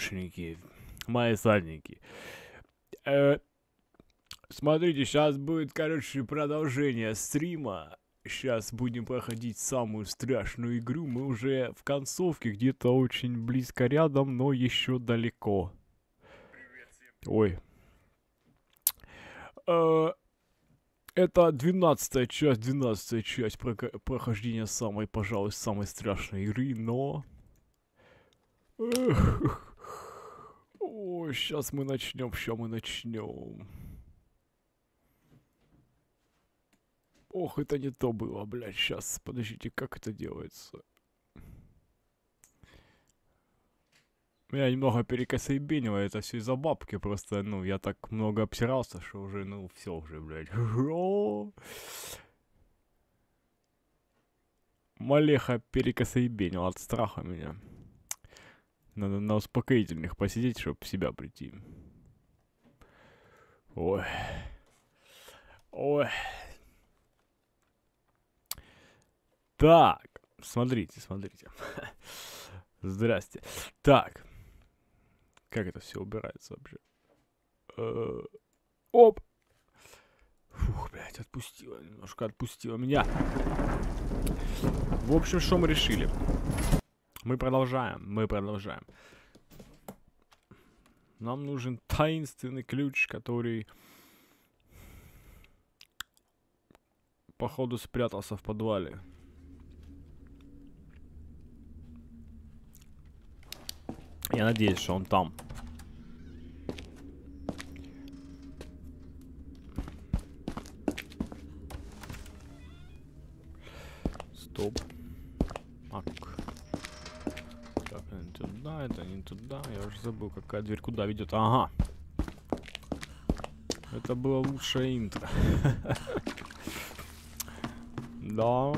помощники, мои садники. Смотрите, сейчас будет, короче, продолжение стрима. Сейчас будем проходить самую страшную игру. Мы уже в концовке, где-то очень близко рядом, но еще далеко. Ой. Это 12-я часть прохождения самой, пожалуй, самой страшной игры, но... Ой, сейчас мы начнем. Ох, это не то было, блядь, сейчас, подождите, как это делается? Меня немного перекосоебенило, это все из-за бабки, просто, ну, я так много обсирался, что уже, ну, все уже, блядь. Малеха перекосоебенила от страха меня. Надо на успокоительных посидеть, чтобы в себя прийти. Ой. Ой. Так, смотрите. Здрасте. Так. Как это все убирается вообще? Оп! Фух, блядь, немножко отпустила меня. В общем, что мы решили? Мы продолжаем. Нам нужен таинственный ключ, который, походу, спрятался в подвале. Я надеюсь, что он там. Стоп. Так, это не туда, это не туда. Я уже забыл, какая дверь куда ведет. Ага. Это было лучшее интро. Да.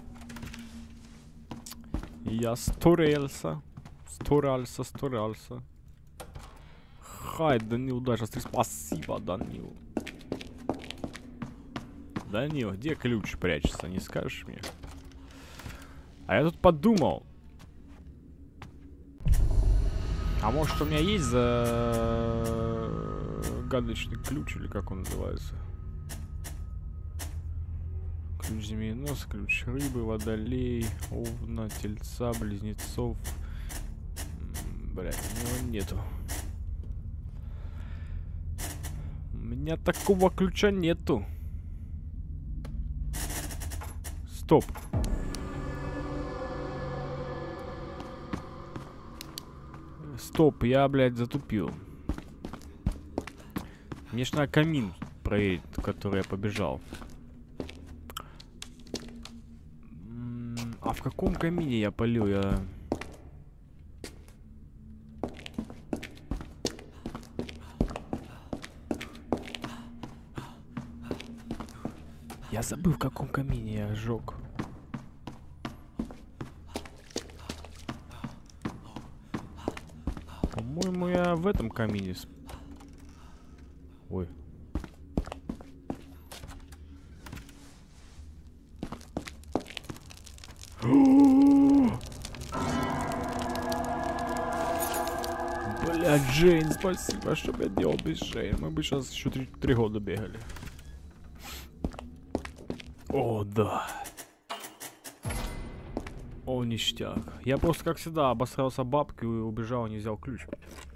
Я старался. Хай, Данил даже спасибо, Данил. Данил, где ключ прячется, не скажешь мне? А я тут подумал. А может у меня есть загадочный ключ, или как он называется? Ключ змееноса, ключ рыбы, водолей, овна, тельца, близнецов. Блядь, у него нету. У меня такого ключа нету. Стоп. Стоп, я, блядь, затупил. Мне ж надо камин проверить, в который я побежал. А в каком камине я полил? Я забыл, в каком камине я сжег. По-моему, я в этом камине... Ой. Бля, Джейн, спасибо, что я делал без Джейн. Мы бы сейчас еще 3 года бегали. О, да. О, ништяк. Я просто, как всегда, обосрался бабки и убежал, не взял ключ.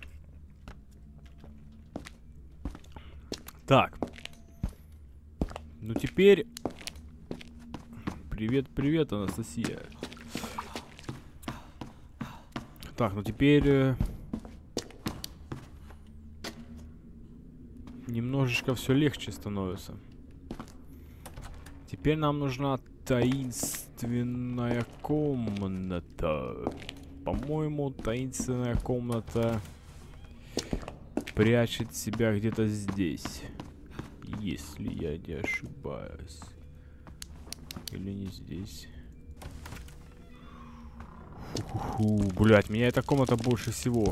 Так. Ну теперь... Привет, Анастасия. Так, ну теперь... Немножечко все легче становится. Теперь нам нужна таинственная комната. По-моему, таинственная комната прячет себя где-то здесь. Если я не ошибаюсь. Или не здесь. Блять, меня эта комната больше всего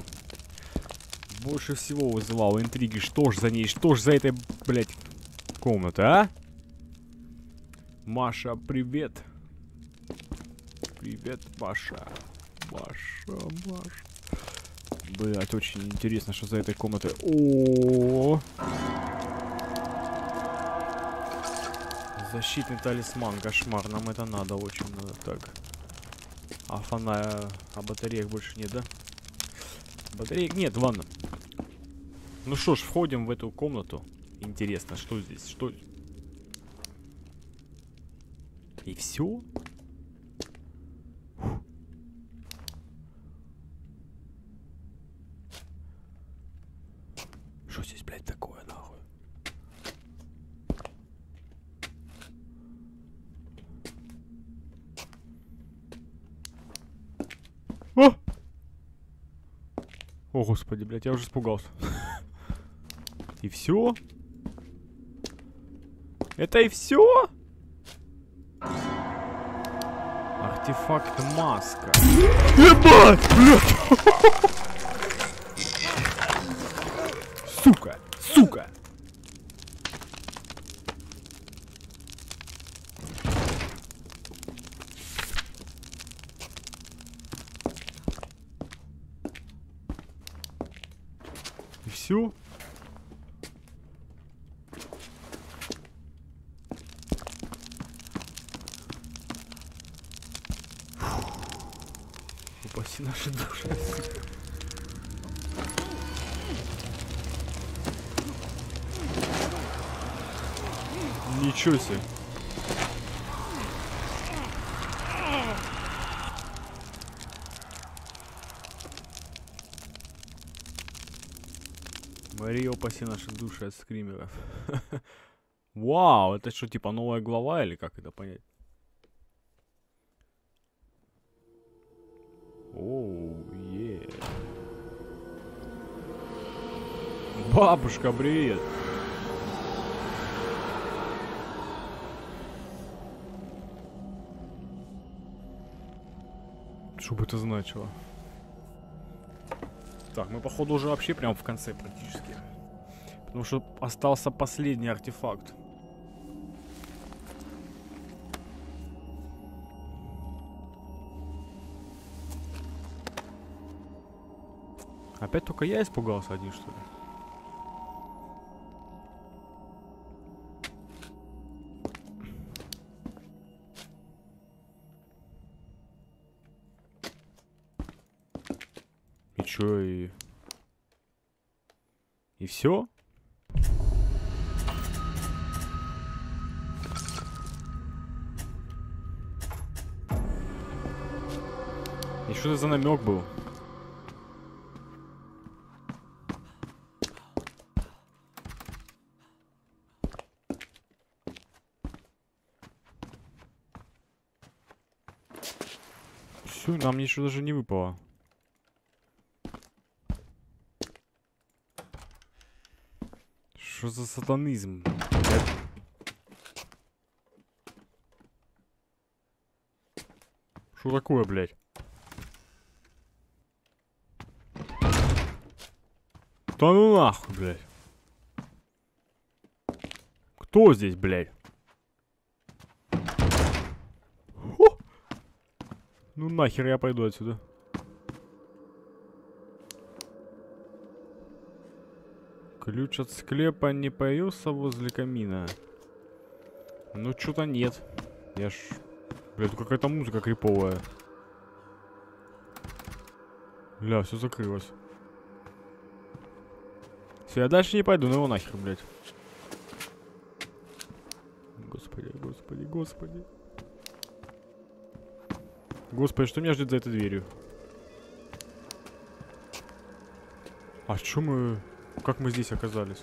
вызывала интриги. Что ж за ней? Что ж за этой, блять, комнатой, а? Маша, привет. Привет, Маша. Блять, очень интересно, что за этой комнатой. О, защитный талисман, кошмар, нам это надо, очень надо. Так. А фонаря, а батареек больше нет, да? Батареек нет, ладно. Ну что ж, входим в эту комнату. Интересно, что здесь? Что? И все? Что здесь, блядь, такое, нахуй? О! О, господи, блядь, я уже испугался. И все? Это и все? Артефакт маска. Ебать, блядь! Сука! Сука! И все? Упаси наши души. Ничего себе. Мария, упаси наши души от скримеров. Вау, это что, типа новая глава или как это понять? Оу, е. Бабушка, привет. Что бы это значило? Так, мы походу уже вообще прям в конце практически. Потому что остался последний артефакт. Опять только я испугался один, что ли? И чё, и все? И что это за намек был? Все, нам ничего даже не выпало. Что за сатанизм? Что такое, блядь? Да ну нахуй, блядь. Кто здесь, блядь? Хо! Ну нахер я пойду отсюда. Ключ от склепа не появился возле камина. Ну, что-то нет. Я ж... Бля, тут какая-то музыка криповая. Бля, все закрылось. Все, я дальше не пойду, ну его нахер, блядь. Господи, господи, господи. Господи, что меня ждет за этой дверью? А что мы... Как мы здесь оказались?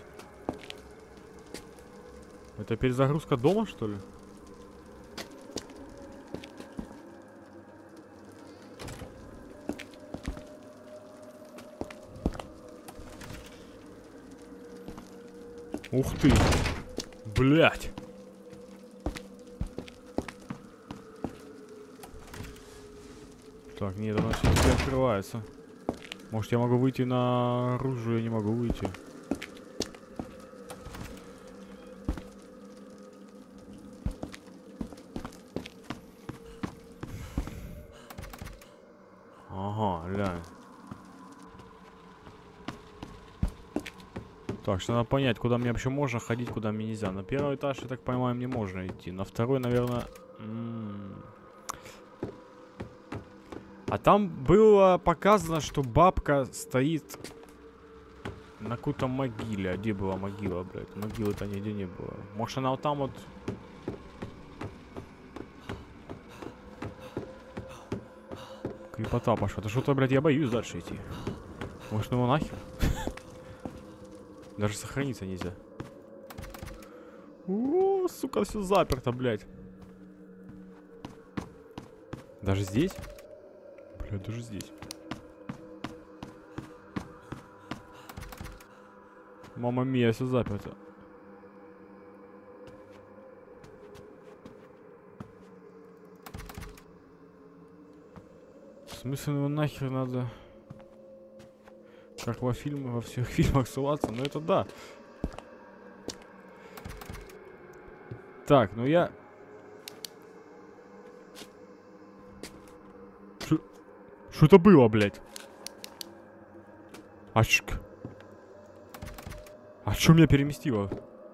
Это перезагрузка дома, что ли? Ух ты! Блять! Так, нет, она все-таки открывается. Может, я могу выйти наружу? Я не могу выйти. Ага, глянь. Так, что надо понять, куда мне вообще можно ходить, куда мне нельзя. На первый этаж, я так понимаю, мне можно идти. На второй, наверное... А там было показано, что бабка стоит на какой-то могиле. А где была могила, блядь? Могилы-то нигде не было. Может, она вот там вот... Крепота пошла. Да что-то, блядь, я боюсь дальше идти. Может, ну его нахер? Даже сохраниться нельзя. О, сука, все заперто, блядь. Даже здесь? Блядь, даже здесь. Мама мия, все заперто. В смысле, ну нахер надо... Как во всех фильмах ссылаться, ну это да. Так, ну я... Что это было, блядь? А чё меня переместило?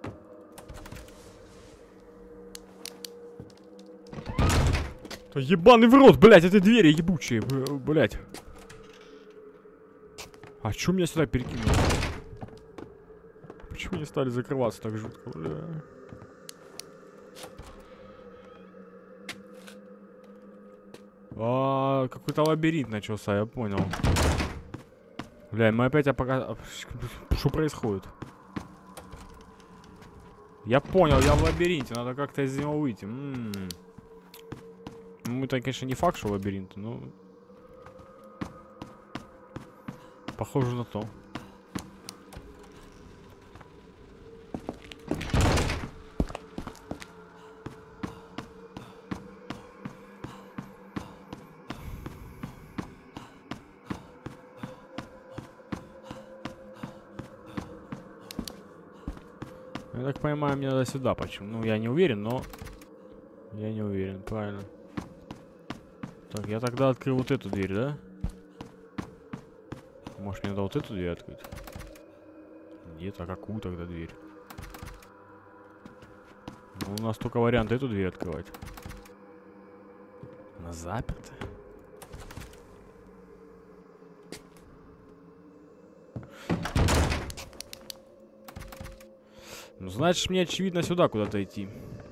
Да ебаный в рот, блядь, эти двери ебучие, блядь. А чё меня сюда перекинуло? Почему не стали закрываться так жутко, бля? Какой-то лабиринт начался, я понял. Бля, мы опять пока... Что происходит? Я понял, я в лабиринте, надо как-то из него выйти. Ну, это, конечно, не факт, что лабиринт, но... Похоже на то. Я так понимаю, мне надо сюда почему. Ну, я не уверен, но... Я не уверен, правильно. Так, я тогда открыл вот эту дверь, да? Может, мне надо вот эту дверь открыть? Нет, а какую тогда дверь? Ну, у нас только вариант эту дверь открывать. Она заперта. Ну, значит, мне очевидно сюда куда-то идти.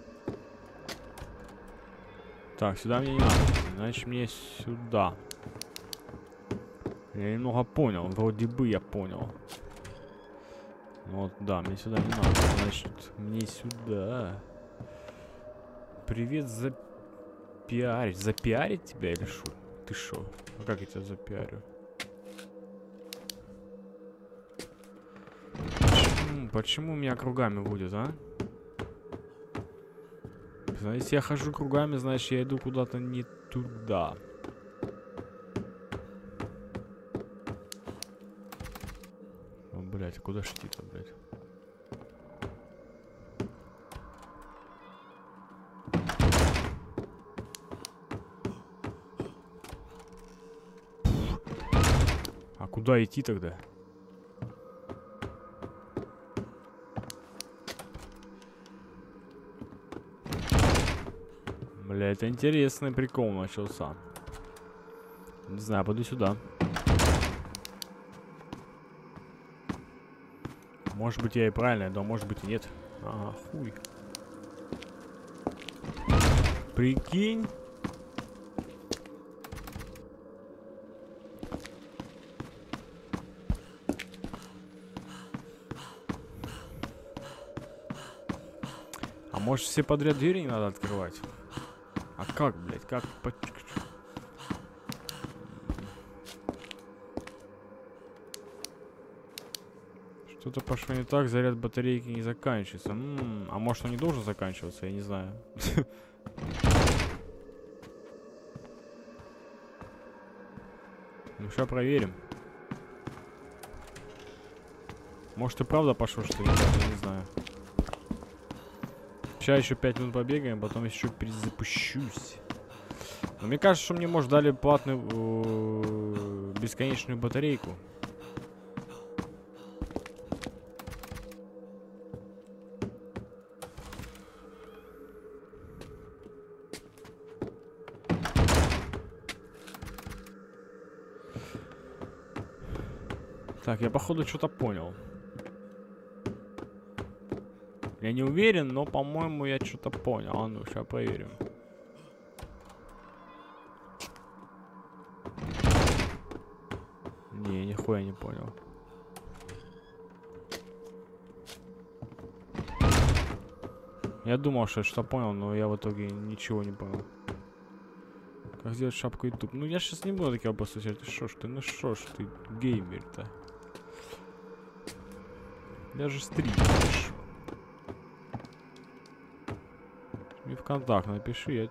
Так, сюда мне не надо. Значит, мне сюда. Я немного понял. Вроде бы я понял. Вот, да, мне сюда не надо. Значит, мне сюда. Привет, запиарить. Запиарить тебя или что? Ты шо? А как я тебя запиарю? Почему меня кругами будет, а? Если я хожу кругами, значит, я иду куда-то не туда. О, блядь, а куда ж идти-то, блядь? А куда идти тогда? Бля, это интересный прикол начался. Не знаю, пойду сюда. Может быть, я и правильно, но может быть и нет. Ага, хуй. Прикинь. А может, все подряд двери не надо открывать? А как, блядь, как? Что-то пошло не так, заряд батарейки не заканчивается. А может, он не должен заканчиваться, я не знаю. Ну, сейчас проверим. Может, и правда пошло, что я не знаю. Сейчас еще 5 минут побегаем, потом еще перезапущусь. Но мне кажется, что мне, может, дали платную бесконечную батарейку. Так, я походу что-то понял. Я не уверен, но, по-моему, я что-то понял. А ну, сейчас проверим. Не, нихуя не понял. Я думал, что я что-то понял, но я в итоге ничего не понял. Как сделать шапку YouTube? Ну, я сейчас не буду такие вопросы отвечать. Ну шо ж ты, геймер-то? Я же стримишь. Мне ВКонтакте напиши. Я...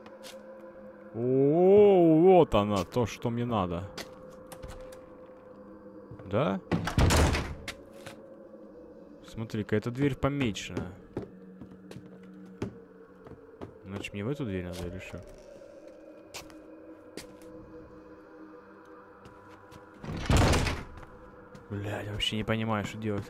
О, вот она, то, что мне надо. Да? Смотри-ка, эта дверь помечена. Значит, мне в эту дверь надо или что? Бля, я вообще не понимаю, что делать.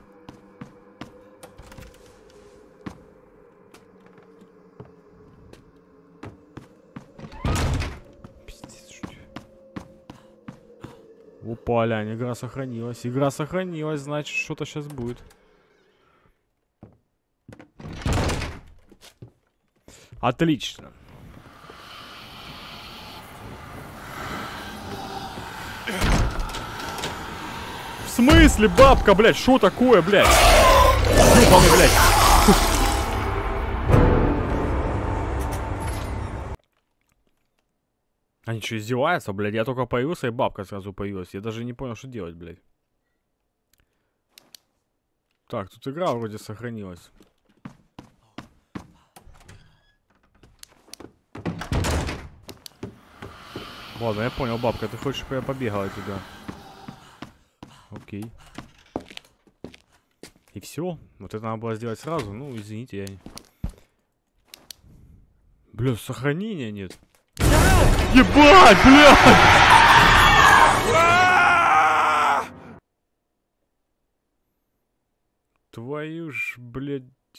Пиздец, что ли? Опа, лянь, игра сохранилась. Игра сохранилась, значит, что-то сейчас будет. Отлично. В смысле, бабка, блядь, что такое, блядь? Ёбаный, блядь. Они что, издеваются, блядь? Я только появился, и бабка сразу появилась. Я даже не понял, что делать, блядь. Так, тут игра вроде сохранилась. Ладно, я понял, бабка, ты хочешь, чтобы я побегала тебя? Окей. И все? Вот это надо было сделать сразу? Ну, извините, я... Бля, сохранения нет. Ебать, блядь! Твою ж, блядь...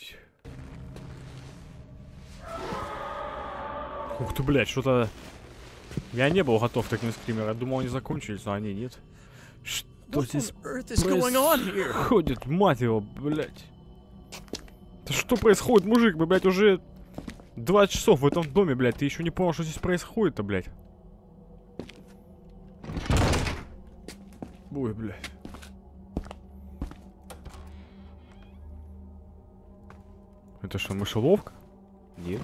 Ух ты, блядь, что-то... Я не был готов к таким скримерам. Я думал, они закончились, но они нет. Что здесь происходит? Мать его, блядь. Да что происходит, мужик? Мы, блядь, уже 20 часов в этом доме, блядь. Ты еще не понял, что здесь происходит-то, блядь. Ой, блядь. Это что, мышеловка? Нет.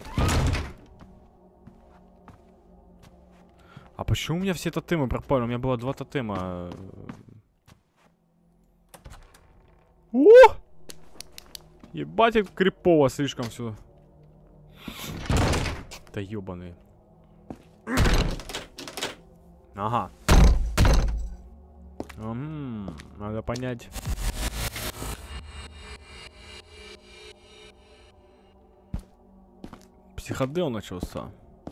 А почему у меня все тотемы пропали? У меня было 2 тотема. О! Ебать, это крипово слишком все. Да ёбаные. Ага. Надо понять. Психодел начался.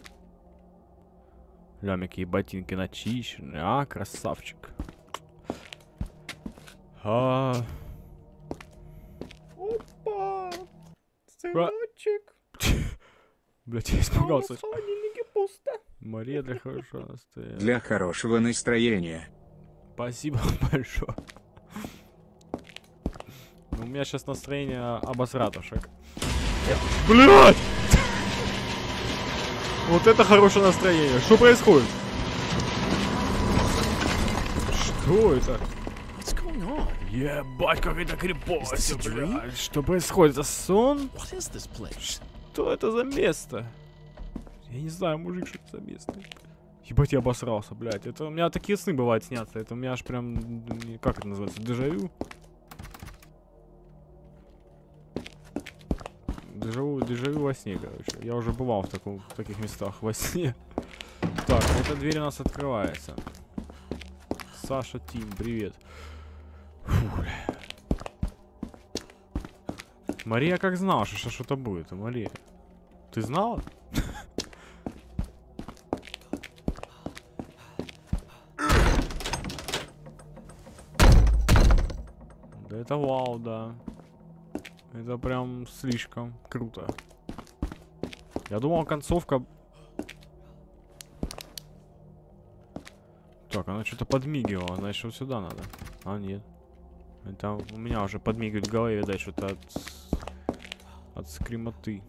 Лямики и ботинки начищены. А, красавчик. Опа! Сыночек. Блять, я испугался. В холодильнике пусто. Мария для хорошего настроения. Для хорошего настроения. Спасибо большое. У меня сейчас настроение обосратушек. Блять! Вот это хорошее настроение. Что происходит? Что это? Ебать, как это криповость, блядь. Что происходит? Это сон? Что это за место? Я не знаю, мужик, что это за место. Ебать, я обосрался, блядь. Это у меня такие сны бывают снятся. Это у меня аж прям... Как это называется? Дежавю? Дежавю во сне, короче. Я уже бывал в таких местах во сне. Так, эта дверь у нас открывается. Саша Тим, привет. Фу, бля. Мария как знала, что сейчас что-то будет, Мария? Ты знала? Да это вау, да. Это прям слишком круто. Я думал, концовка... Так, она что-то подмигивала, значит, вот сюда надо. А, нет. Это у меня уже подмигивает в голове, видать, что-то от скримоты.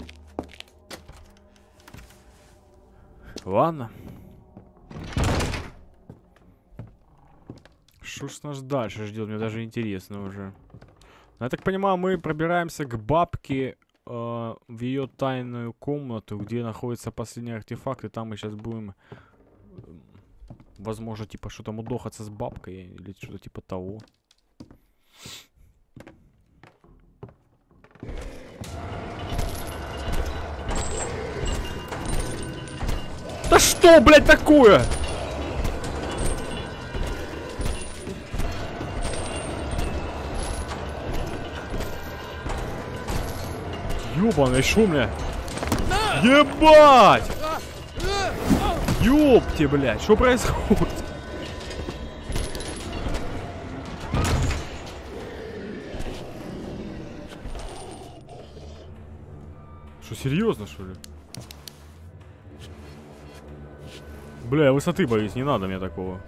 Ладно. Что ж нас дальше ждет? Мне даже интересно уже. Ну, я так понимаю, мы пробираемся к бабке в ее тайную комнату, где находится последний артефакт, и там мы сейчас будем, возможно, типа что-то мудохаться с бабкой или что-то типа того. Да что, блядь, такое? Ёбаный шумля. Ебать! Ёпти, блядь, что происходит? Что, серьезно, что ли? Бля, я высоты боюсь, не надо мне такого.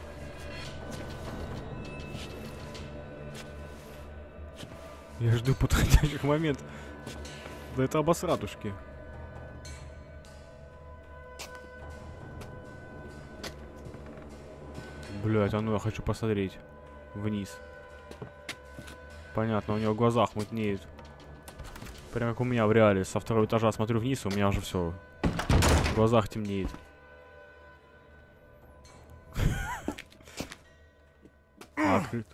Я жду подходящих моментов. Да это обосратушки. Блять, а ну я хочу посмотреть вниз. Понятно, у него в глазах мутнеет. Прям как у меня в реале. Со второго этажа смотрю вниз, и у меня уже все. В глазах темнеет. Открыто.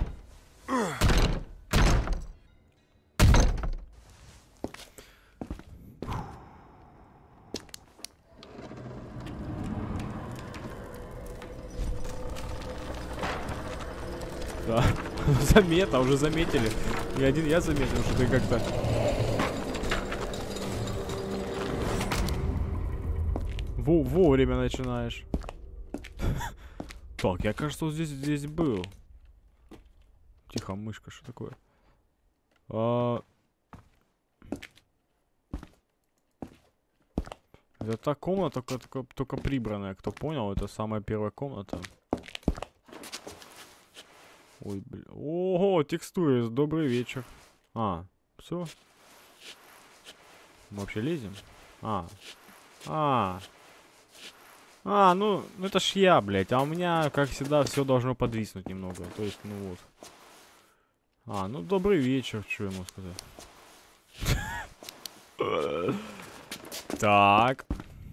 Да, заметно, уже заметили. Не один я заметил, что ты как-то... Вовремя начинаешь. Так, я, кажется, вот здесь был. Тихо, мышка, что такое? Это та комната, только прибранная. Кто понял, это самая первая комната. Ой, бля. Ого, текстуры. Добрый вечер. Все. Мы вообще лезем? Ну это ж я, блядь. А у меня, как всегда, все должно подвиснуть немного. То есть, ну вот. Ну добрый вечер, что ему сказать. Так.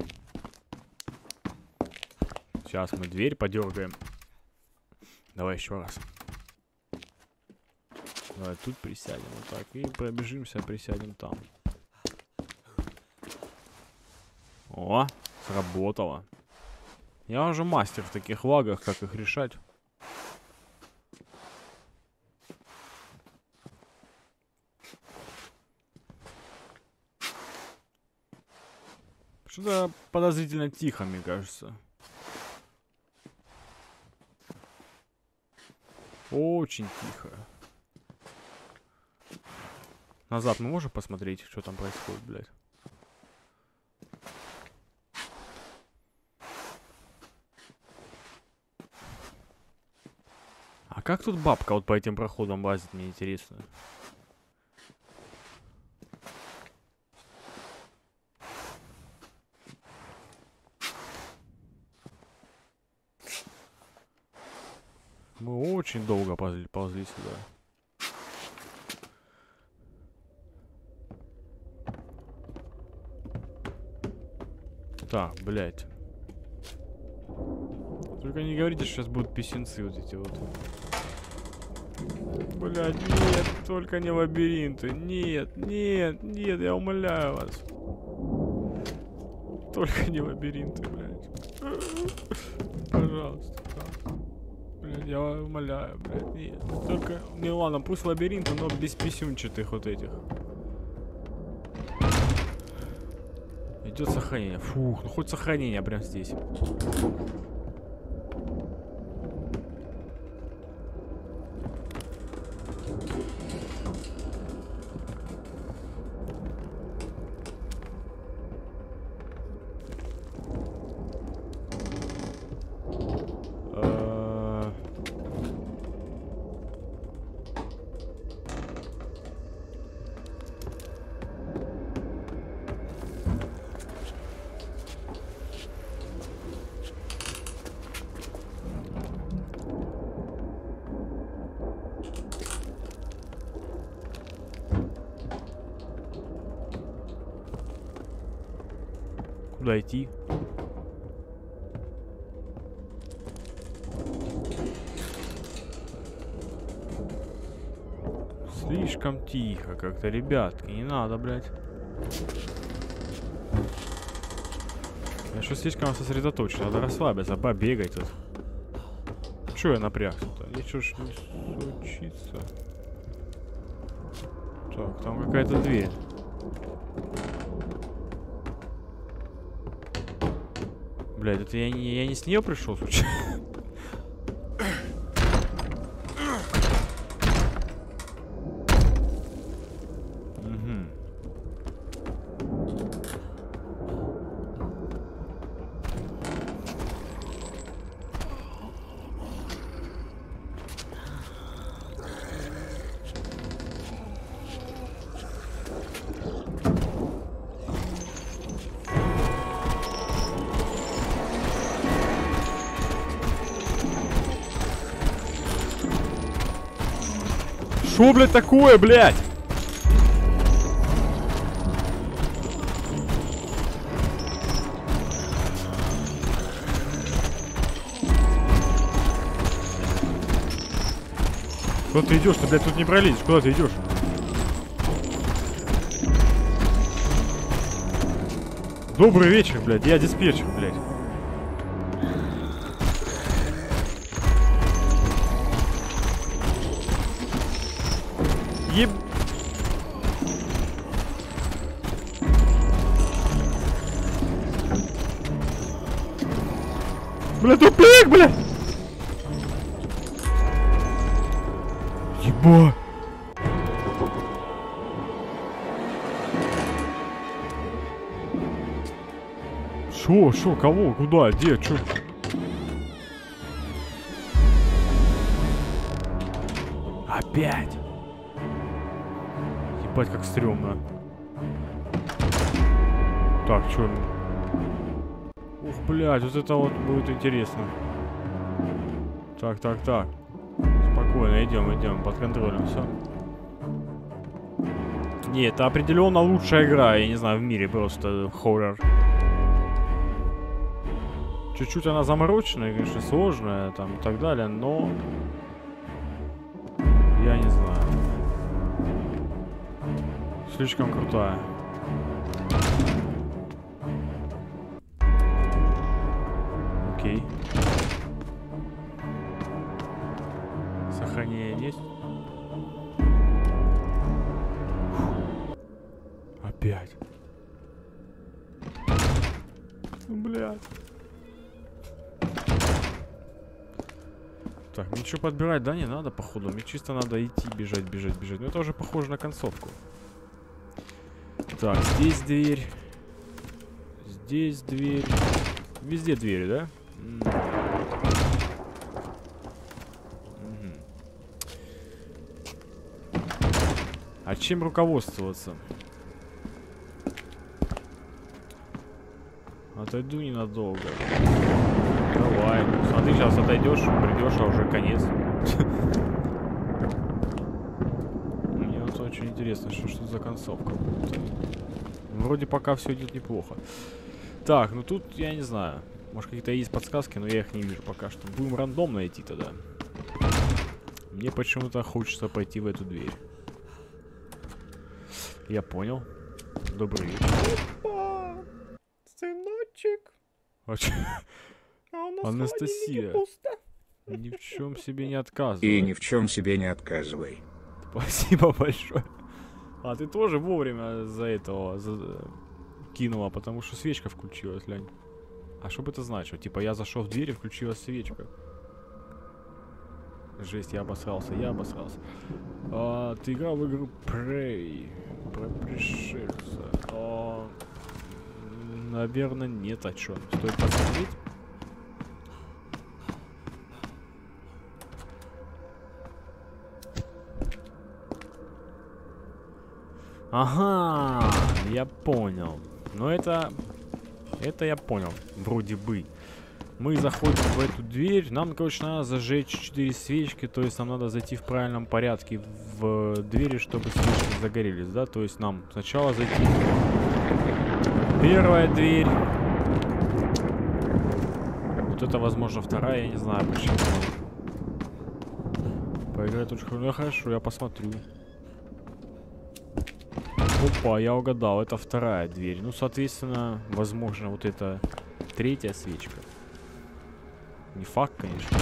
Сейчас мы дверь подергаем. Давай еще раз. Давай тут присядем вот так. И пробежимся, присядем там. О, сработало. Я уже мастер в таких лагах, как их решать. Что-то подозрительно тихо, мне кажется. Очень тихо. Назад мы можем посмотреть, что там происходит, блядь? А как тут бабка вот по этим проходам лазит, мне интересно. Мы очень долго ползли сюда. Так, блядь. Только не говорите, что сейчас будут писенцы вот эти вот. Блядь, нет, только не лабиринты. Нет, нет, нет, я умоляю вас. Только не лабиринты, блядь. Пожалуйста. Блядь, я умоляю, блядь, нет. Только, не ладно, пусть лабиринты, но без писюнчатых вот этих. Идет сохранение. Фух, ну хоть сохранение прям здесь. Куда идти? Слишком тихо как-то, ребятки. Не надо, блядь. Я что слишком сосредоточен. Надо расслабиться, побегать тут. Чё я напрягся-то? Ничего ж не случится. Так, там какая-то дверь. Блядь, это я не с нее пришел случайно? Что, блядь, такое, блядь? Куда ты идешь? Ты, блядь, тут не пролезешь. Куда ты идешь? Добрый вечер, блядь. Я диспетчер, блядь. Еб... Бля, тупик, бля! Ебать! Шо, кого, куда, где, чё? Опять! Ебать, как стрёмно. Так, чё? Ух, блядь, вот это вот будет интересно. Так. Спокойно, идем, под контролем, все. Не, это определенно лучшая игра, я не знаю, в мире просто хоррор. Чуть-чуть она замороченная, конечно, сложная, там, и так далее, но... Я не знаю. Слишком крутая. Окей. Сохранение есть? Опять. Блядь. Так, ничего подбирать, да, не надо, походу. Мне чисто надо идти, бежать. Но это уже похоже на концовку. Так, здесь дверь. Здесь дверь. Везде двери, да? А чем руководствоваться? Отойду ненадолго. Давай. Смотри, сейчас отойдешь, придешь, а уже конец. Мне вот очень интересно, что за концовка будет. Вроде пока все идет неплохо. Так, ну тут я не знаю. Может, какие-то есть подсказки, но я их не вижу пока что. Будем рандомно идти тогда. Мне почему-то хочется пойти в эту дверь. Я понял. Добрый вечер. Опа! Сыночек. А у нас Анастасия. пусто. Ни в чем себе не отказывай. И ни в чем себе не отказывай. Спасибо большое. А ты тоже вовремя за этого кинула, потому что свечка включилась, глянь. А что бы это значило? Типа я зашел в дверь и включилась свечка. Жесть, я обосрался. Ты играл в игру Prey. Про пришельца. Наверное, нет. А чё? Стоит посмотреть? Ага, я понял. Но это я понял, вроде бы. Мы заходим в эту дверь. Нам, короче, надо зажечь 4 свечки. То есть нам надо зайти в правильном порядке в двери, чтобы свечки загорелись, да? То есть нам сначала зайти. Первая дверь. Вот это, возможно, вторая, я не знаю почему. Поиграть очень хорошо. Ну, хорошо, я посмотрю. Опа, я угадал, это вторая дверь. Ну, соответственно, возможно, вот это третья свечка. Не факт, конечно.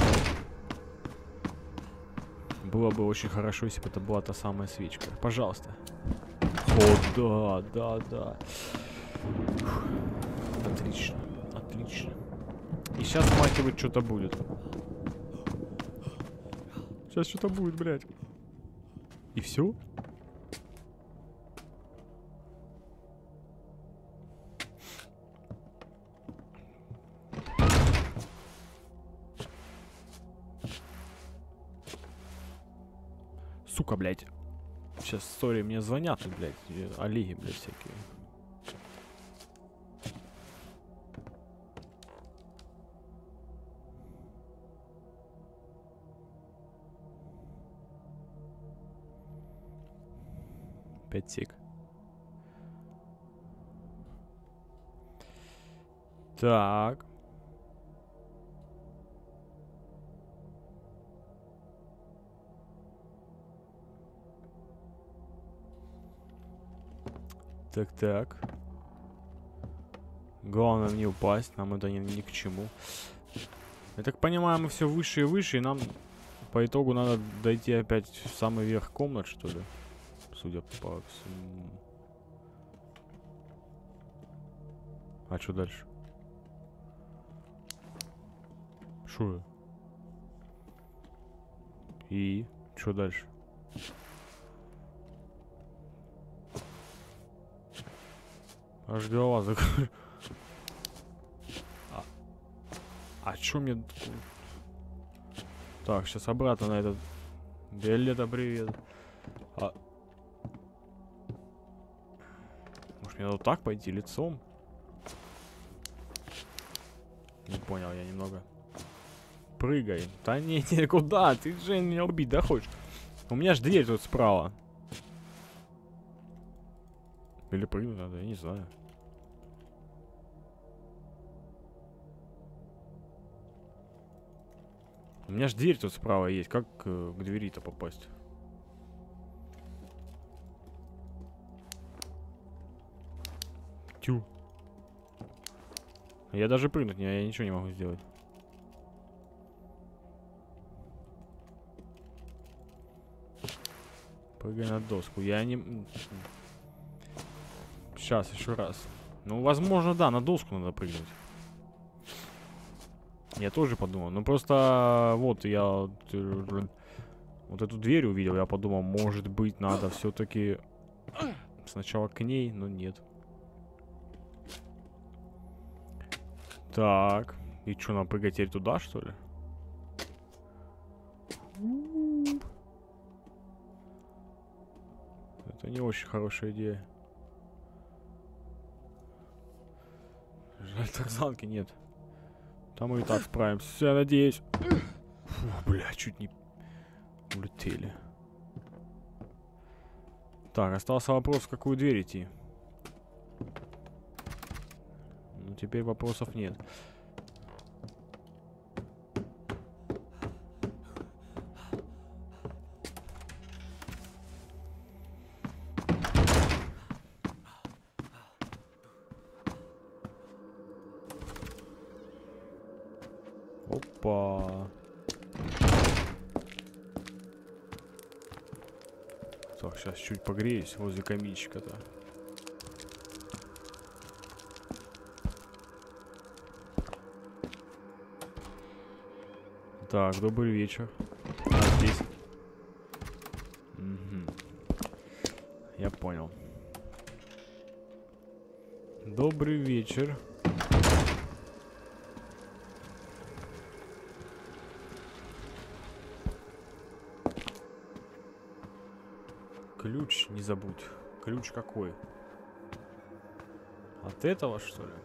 Было бы очень хорошо, если бы это была та самая свечка. Пожалуйста. О, да. Фух. Отлично, отлично. И сейчас, мать его, что-то будет. Сейчас что-то будет, блядь. И все? Сука, блядь. Сейчас, сори, мне звонят, блядь. Олеги, блядь, всякие. Пять сек. Так. Так. Главное не упасть, нам это ни к чему. Я так понимаю, мы все выше и выше, и нам по итогу надо дойти опять в самый верх комнат, что ли? Судя по всему. А что дальше? Шо? И что дальше? Аж голова закрыла. А чё мне... Так, сейчас обратно на этот... Виолетта, привет. Может, мне надо вот так пойти лицом? Не понял, я немного... Прыгай. Да не, куда? Ты же меня убить, да, хочешь? У меня ж дверь тут справа. Или прыгнуть надо, я не знаю. У меня ж дверь тут справа есть. Как к двери-то попасть? Тю. Я даже прыгнуть я ничего не могу сделать. Прыгай на доску. Я не... Сейчас, еще раз. Ну, возможно, да, на доску надо прыгнуть. Я тоже подумал. Ну, просто вот я вот эту дверь увидел. Я подумал, может быть, надо все-таки сначала к ней, но нет. Так. И что, нам прыгать теперь туда, что ли? Это не очень хорошая идея. Жаль, тарзанки нет. Там мы и так справимся, я надеюсь. Фух, бля, чуть не улетели. Так, остался вопрос, в какую дверь идти. Ну, теперь вопросов нет. Опа. Так, сейчас чуть погреюсь возле каминчика-то. Так, добрый вечер. А, здесь. Угу. Я понял. Добрый вечер. Ключ не забудь. Ключ какой? От этого, что ли?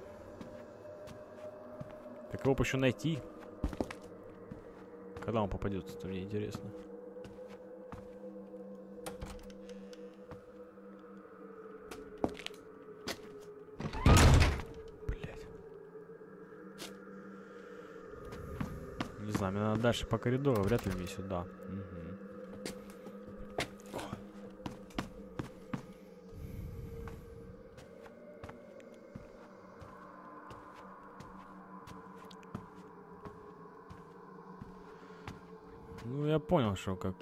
Так его бы еще найти. Когда он попадется-то, мне интересно. Блять. знаю, мне надо дальше по коридору, вряд ли мне сюда. Ну, я понял, что как...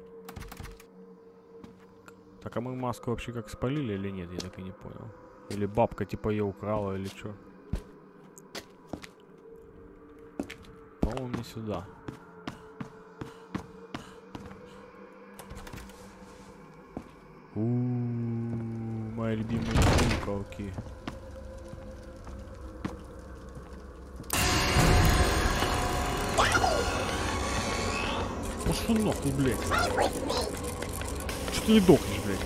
Так, а мы маску вообще как спалили или нет, я так и не понял. Или бабка типа ее украла, или что? По-моему, не сюда. Мои любимые куколки. Пошел нахуй, блядь. Что ты не дохнешь, блядь?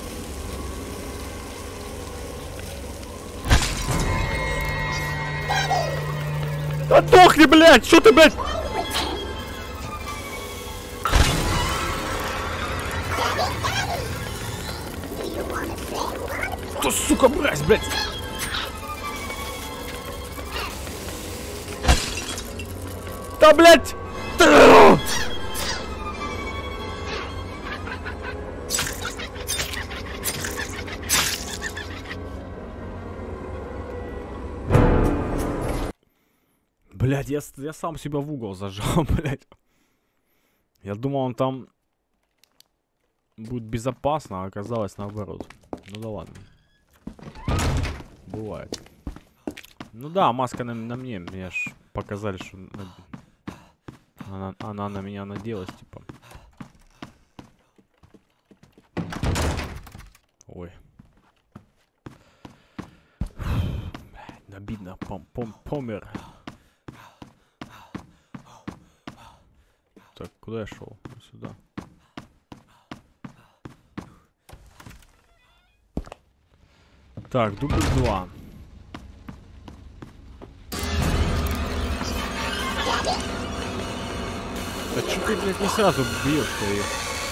Отдохни, блядь! Что ты, блядь? Что, сука, мразь, блядь? Да, блядь! Блядь, я сам себя в угол зажал, блядь. Я думал, он там будет безопасно, а оказалось наоборот. Ну да ладно. Бывает. Ну да, маска на мне. Мне ж показали, что она на меня наделась, типа. Ой. Обидно. Помер. Так, куда я шел? Сюда. Так, дубль 2. А чё ты, блядь, не сразу бьешь-то их?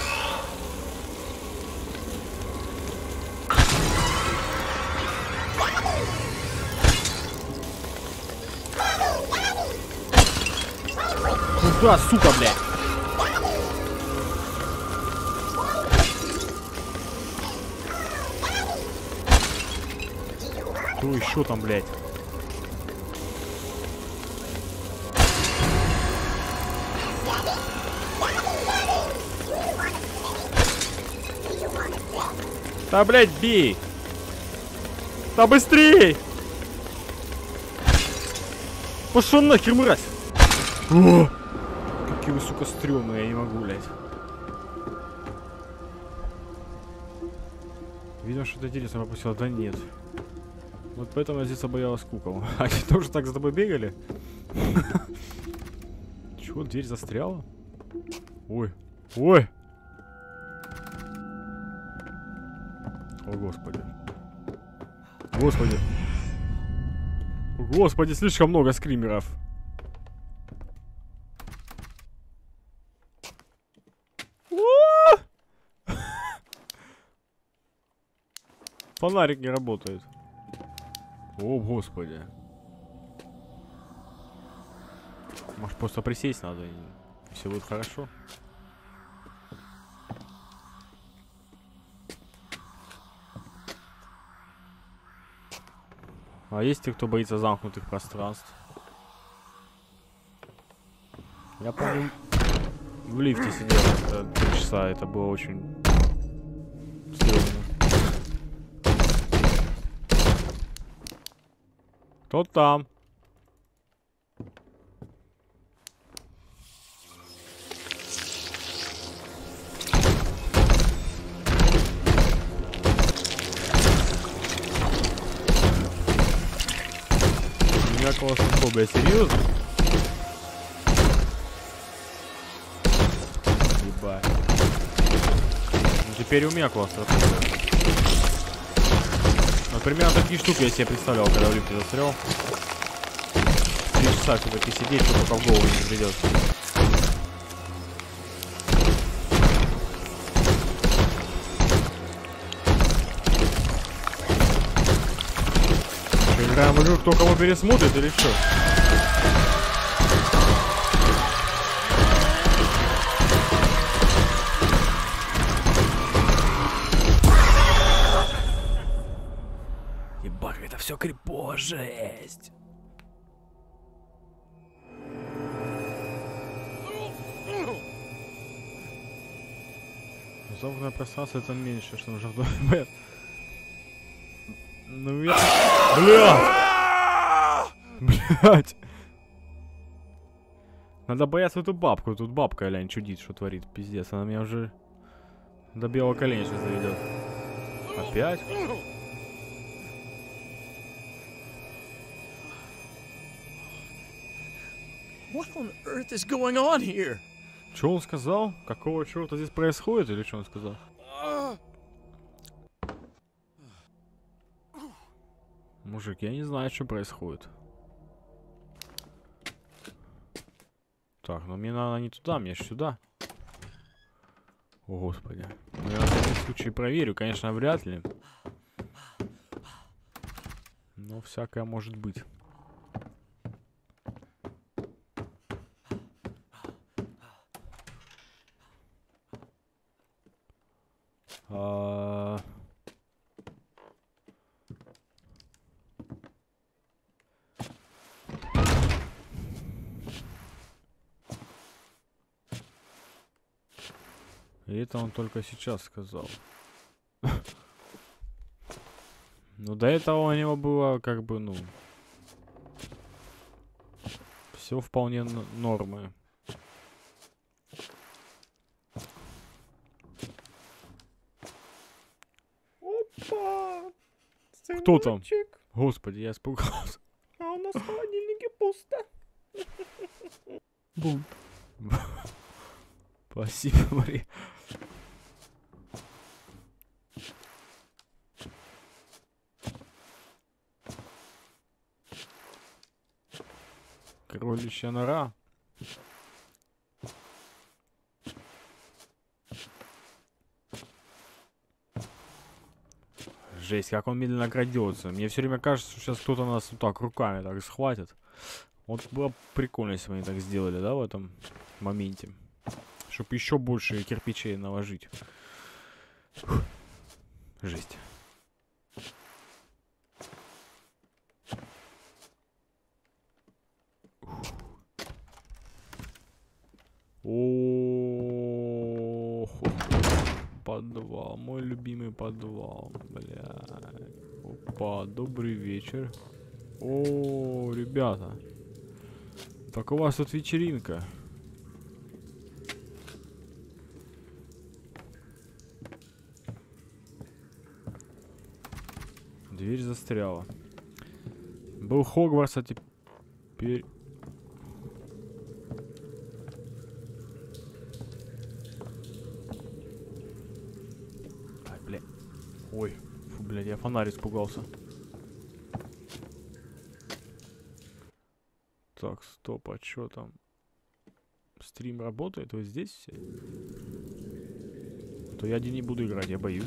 Куда, сука, блядь? Кто еще там, блядь? Да, блядь, бей! Да быстрей! Пошел нахер, мразь! О! Какие вы, сука, стрёмные, я не могу, блядь. Видно, что-то интересное пропустил. Да нет. Вот поэтому я здесь боялась кукол. Они тоже так за тобой бегали? Чего, дверь застряла? Ой. Ой! О, господи. Господи. Господи, слишком много скримеров. Фонарик не работает. О, господи. Может, просто присесть надо, и все будет хорошо. А есть те, кто боится замкнутых пространств? Я помню, в лифте сидел 3 часа, это было очень сложно. Кто там? У меня клаустрофобия, серьезно? Ебать. Ну теперь у меня клаустрофобия. Ну, примерно такие штуки я себе представлял, когда в лифте застрял. 3 часа, чтобы сидеть, что только в голову не придет. Играем в игру, кто кого пересмотрит или что? все крипово, жесть. Замкнутое пространство это меньше, что нужно вдвоем. Ну я... Блядь! Надо бояться эту бабку. Тут бабка, глянь, чудит, что творит. Пиздец, она меня уже до белого коленя сейчас заведет. Опять? What on earth is going on here? Что он сказал? Какого черта здесь происходит? Или что он сказал? Мужик, я не знаю, что происходит. Так, ну мне надо не туда, мне сюда. О, господи. Ну я на всякий случай проверю, конечно, вряд ли. Но всякое может быть. И это он только сейчас сказал. Ну, до этого у него было, как бы, ну... Все вполне нормы. Опа! Кто там? Сыночек. Господи, я испугался. А у нас в холодильнике пусто. Бум. Спасибо, Мария. Кроличья нора. Жесть, как он медленно крадется. Мне все время кажется, что сейчас кто-то нас вот так руками так схватит. Вот было прикольно, если бы они так сделали, да, в этом моменте. Чтобы еще больше кирпичей наложить. Фух. Жесть. О, подвал, мой любимый подвал, бля. Опа, добрый вечер. О, ребята, так у вас тут вечеринка. Дверь застряла. Был Хогвартс, а теперь... Ай, бля. Ой, фу, блядь, я фонарь испугался. Так, стоп, а чё там? Стрим работает? Вы здесь все? А то я один не буду играть, я боюсь.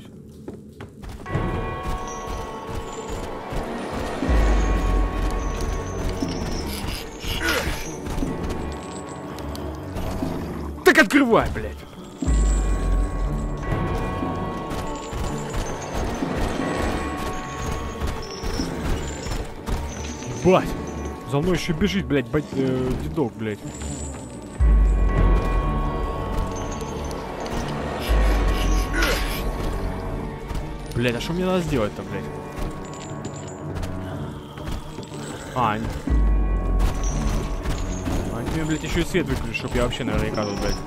Так открывай, блядь! Бать! За мной еще бежит, блядь, дедок, блядь. Блядь, а что мне надо сделать-то, блядь? Они мне, блядь, еще и свет выключили, чтоб я вообще наверняка тут, блядь.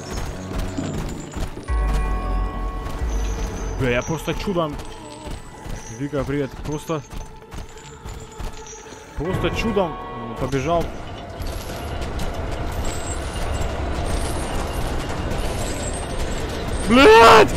Бля, я просто чудом... Вика, привет. Просто чудом побежал. Блядь!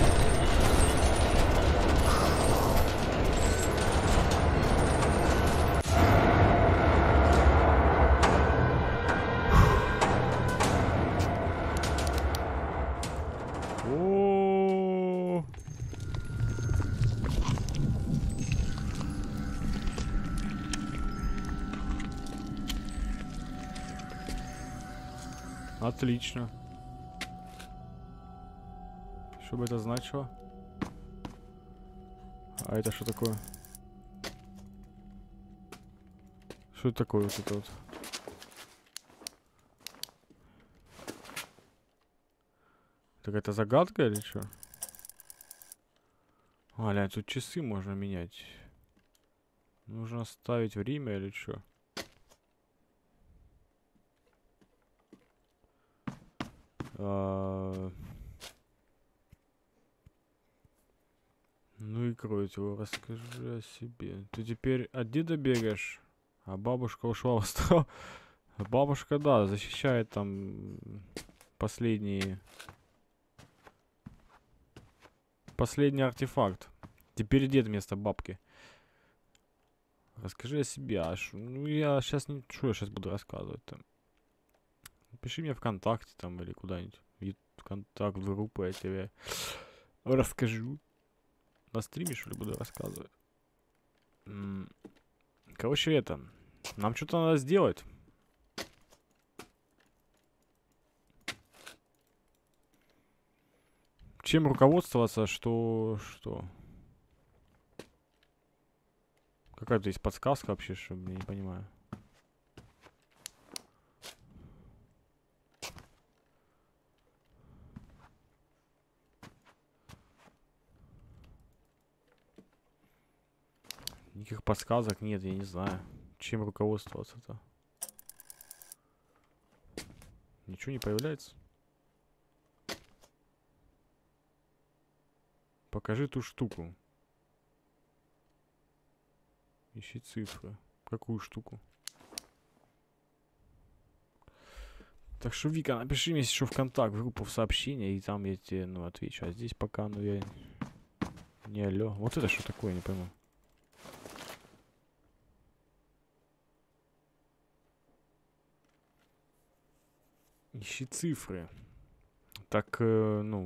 О-о-о. Отлично. Что бы это значило? А это что такое? Что это такое вот это вот? Так это загадка или что? А, глянь, тут часы можно менять. Нужно ставить время или что? Ну и кройте его, расскажи о себе. Ты теперь от деда бегаешь, а бабушка ушла в остров. Бабушка, да, защищает там последний артефакт. Теперь дед вместо бабки. Расскажи о себе. Ну я сейчас не... Что я сейчас буду рассказывать-то? Пиши мне ВКонтакте там или куда-нибудь. ВКонтакт, в группу я тебе расскажу. На стриме, что ли, буду рассказывать. Короче, это... Нам что-то надо сделать. Чем руководствоваться, что... Какая-то есть подсказка вообще, что я не понимаю. Никаких подсказок нет, я не знаю. Чем руководствоваться-то? Ничего не появляется. Покажи ту штуку. Ищи цифры. Какую штуку? Так что, Вика, напиши мне еще ВКонтакт, в группу, в сообщения, и там я тебе, ну, отвечу. А здесь пока, ну, я... Не алло. Вот это что такое, не пойму. Ищи цифры. Так, ну...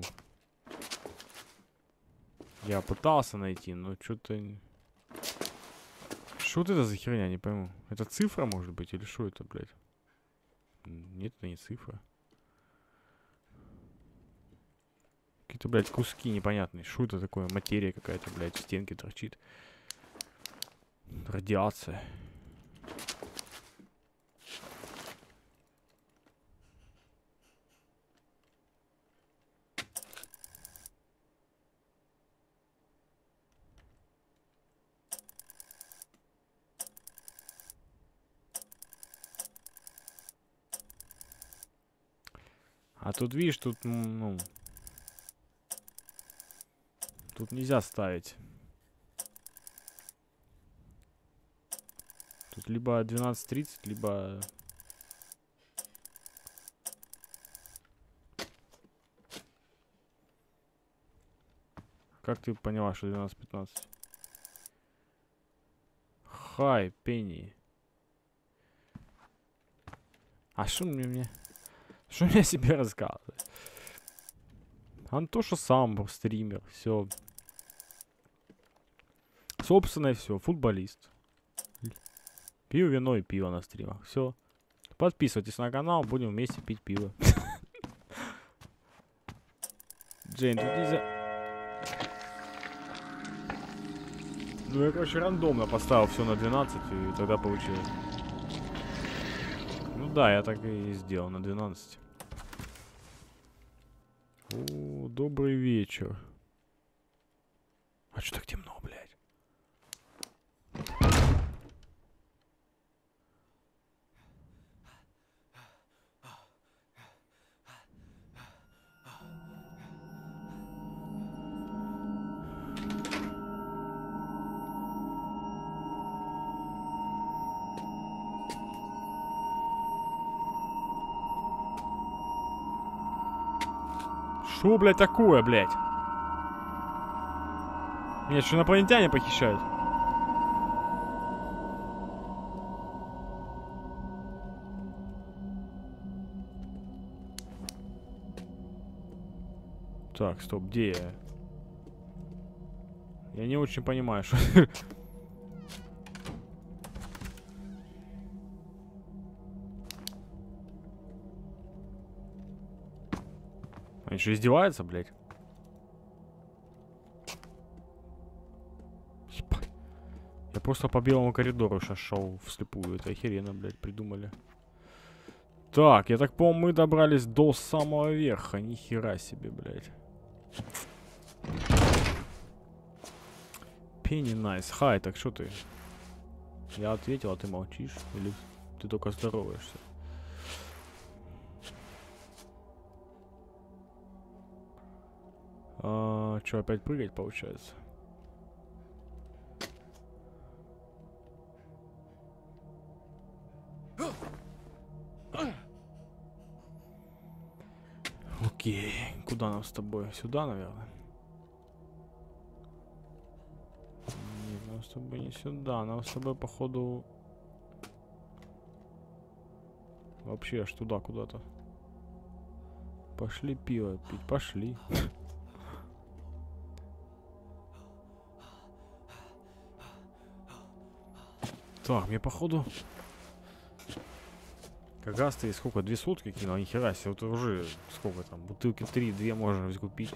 Я пытался найти, но что-то... Что вот это за херня, не пойму. Это цифра, может быть, или что это, блядь? Нет, это не цифра. Какие-то, блядь, куски непонятные. Что это такое? Материя какая-то, блядь, в стенке торчит. Радиация. А тут, видишь, тут, ну... Тут нельзя ставить. Тут либо 12:30, либо... Как ты поняла, что 12:15? Хай, Пенни. А что мне... Что мне о себе рассказывать? Антоша сам был стример, все. Собственно, и все. Футболист. Пью вино и пиво на стримах. Все. Подписывайтесь на канал, будем вместе пить пиво. Джейн, тут нельзя... Ну, я, короче, рандомно поставил все на 12, и тогда получилось. Ну да, я так и сделал, на 12. О, добрый вечер. А что так темно, блядь? Что, блядь, такое, блядь? Меня что, инопланетяне похищают? Так, стоп, где я? Я не очень понимаю, что... Они что, издеваются, блядь? Ебать. Я просто по белому коридору сейчас шел вслепую. Это охеренно, блядь, придумали. Так, я так понял, мы добрались до самого верха. Нихера себе, блядь. Penny nice. Хай, так что ты? Я ответил, а ты молчишь? Или ты только здороваешься? Что, опять прыгать получается? Окей, куда нам с тобой? Сюда, наверное? Нет, нам с тобой не сюда. Нам с тобой, походу... Вообще аж туда куда-то. Пошли пиво пить, пошли. Так, мне походу... Как раз ты сколько? 2 сутки кинул? Нихера себе, вот уже сколько там? Бутылки 3-2 можно ведь купить.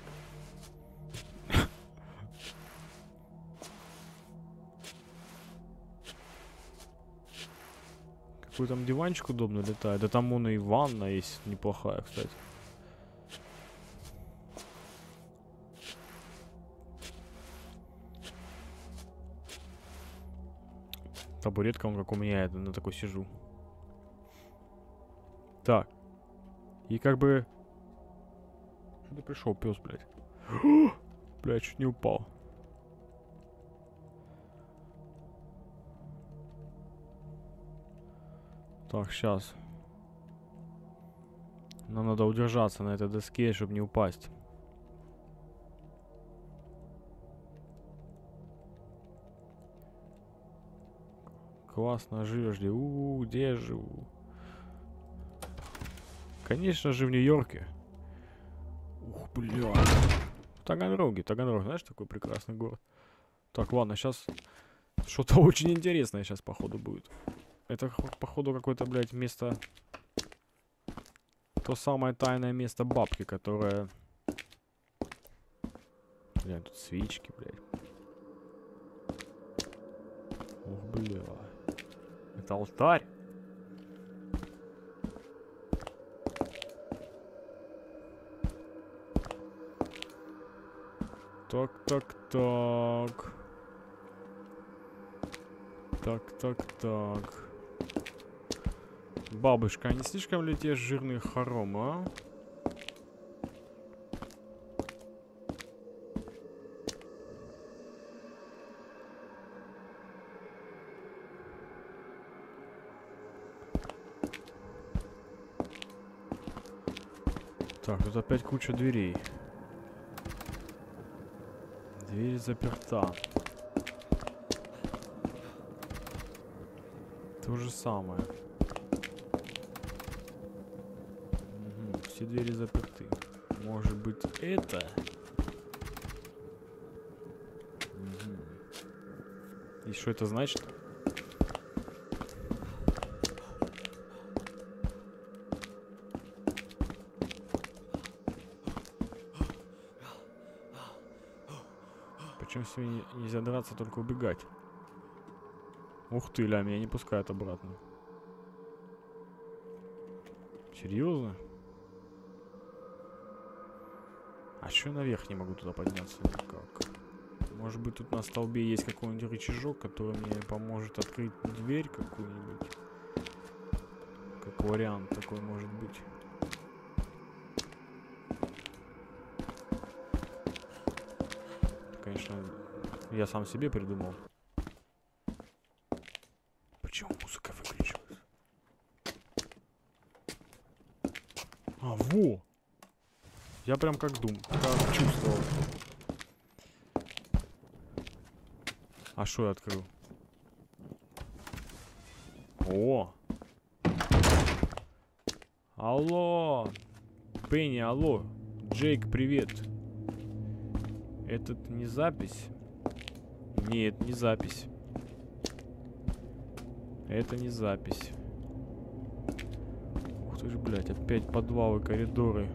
Какой там диванчик удобно летает. Да там вон и ванна есть неплохая, кстати. Табуретка, он как у меня, я на такой сижу. Так. И как бы... Да пришел пес, блядь. Блядь, чуть не упал. Так, сейчас. Нам надо удержаться на этой доске, чтобы не упасть. Классно живешь, где? Где я живу? Конечно же, в Нью-Йорке. Ух, бля. В Таганроге. Таганрог, знаешь, такой прекрасный город. Так, ладно, сейчас что-то очень интересное сейчас, походу, будет. Это, походу, какое-то, блядь, место... То самое тайное место бабки, которое... Бля, тут свечки, блядь. Ух, бля. Это алтарь? Так, так, так. Так, так, так. Бабушка, а не слишком ли тебе жирный хором, а? Так, тут опять куча дверей. Дверь заперта. То же самое. Угу, все двери заперты. Может быть, это? Угу. И что это значит? Почему сегодня нельзя драться, только убегать? Ух ты, ля, меня не пускают обратно. Серьезно? А чё я наверх не могу туда подняться? Никак. Может быть, тут на столбе есть какой-нибудь рычажок, который мне поможет открыть дверь какую-нибудь? Как вариант такой может быть. Конечно, я сам себе придумал. Почему музыка выключилась? А, во! Я прям как как чувствовал. А что я открыл? О! Алло! Пенни, алло! Джейк, привет! Этот не запись? Нет, не запись. Это не запись. Ух ты ж, блядь, опять подвалы, коридоры.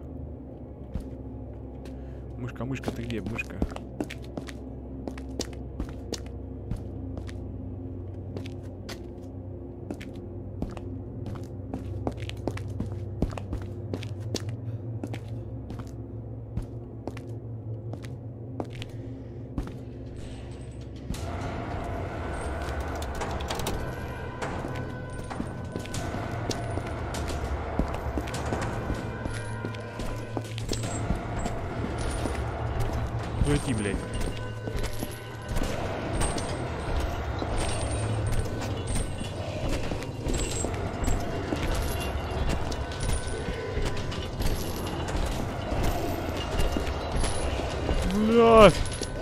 Мышка, мышка, ты где, мышка? идти, блядь? Блядь!